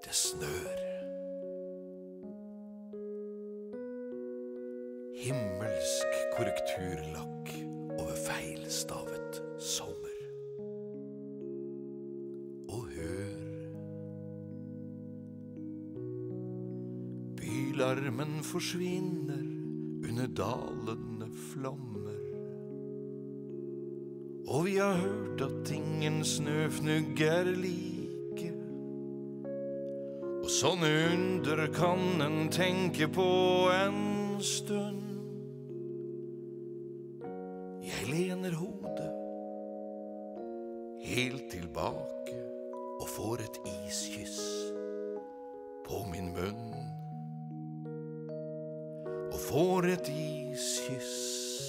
Det snør. Himmelsk korrekturlakk over feilstavet sommer. Og hør. Bylarmen forsvinner under dalende flommer. Og vi har hørt at ingen snøfnugg er like. Og sånne under kan en tenke på en stund. Jeg lener hodet helt tilbake og får et iskyss på min munn. Og får et iskyss.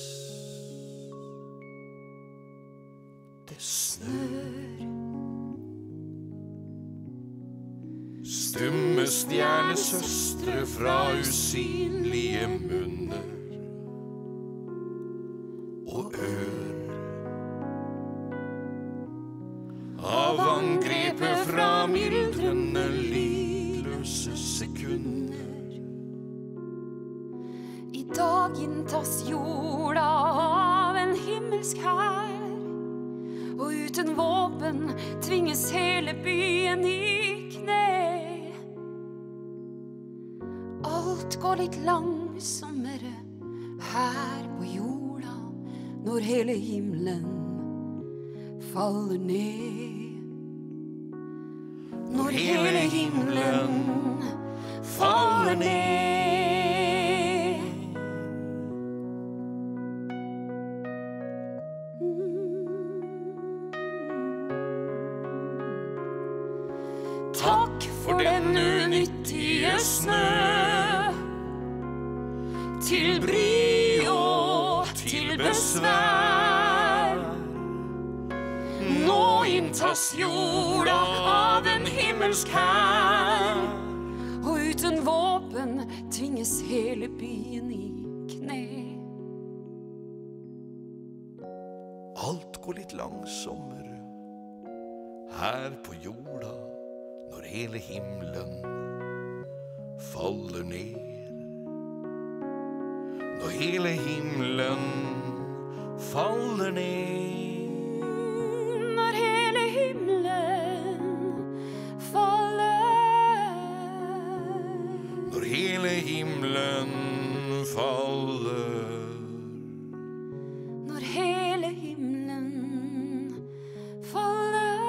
Det snør. Stumme stjernesøstre fra usynlige munner og ør. Av angrepet fra myldrende lydløse sekunder. I dag inntas jorda av en himmelsk hær, og uten våpen tvinges hele byen i kne. Alt går litt langsommere her på jorda når hele himmelen faller ned. Når hele himmelen faller ned. Takk for den unyttige snø, til bry og til besvær. Nå inntas jorda av en himmelsk hær, og uten våpen tvinges hele byen i kne. Alt går litt langsommere her på jorda når hele himmelen faller ned. Når hele himmelen faller ned. Når hele himmelen faller. Når hele himmelen faller. Når hele himmelen faller.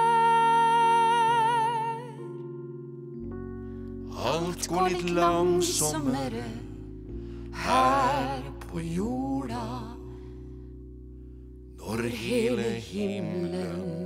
Alt går litt langsommere her på jorda når hele himmelen